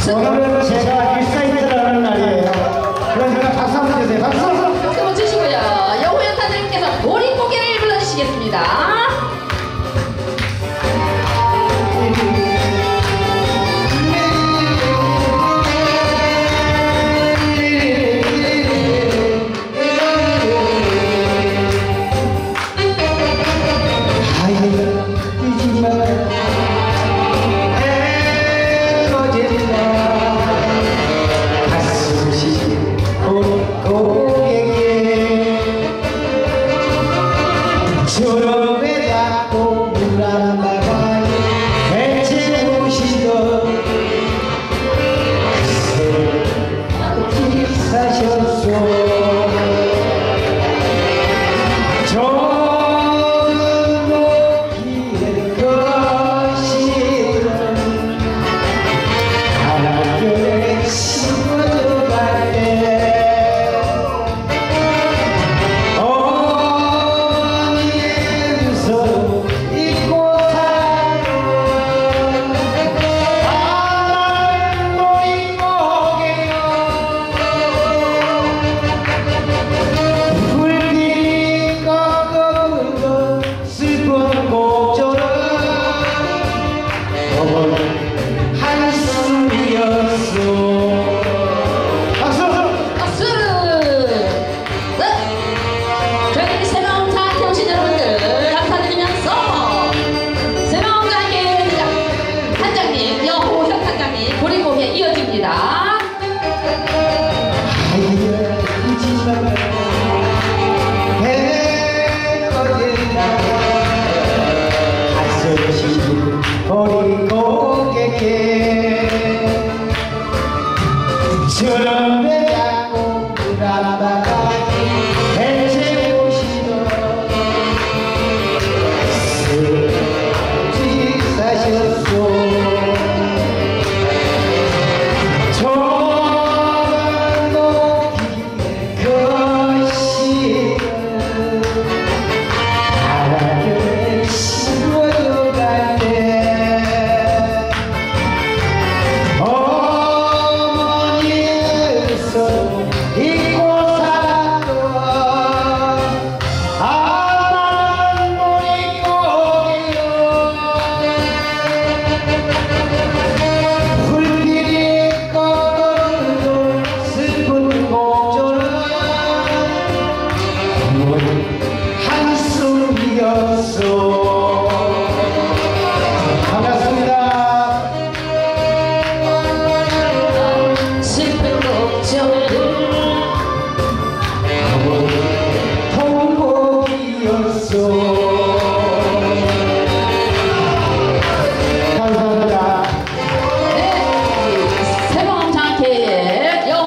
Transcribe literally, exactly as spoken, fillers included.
오늘은 제가 일사이트라는 날이에요. 그러니까 박수 한번 주세요. 박수! 박수 한번 주시고요. 여호연타님께서 보릿고개를 불러주시겠습니다. 저녁에 자꾸 물안나가니 대체 오시던 그새 사셨소. 저는 높이는 것이던 바람결에 심어져 갈 때 한숨이었어. 박수! 박수! 네! 저희 새마음타한테 오신 여러분들 감사드리면서 새마음과 함께 단장님, 여호현 단장님 보릿고개 이어집니다. 보릿고개에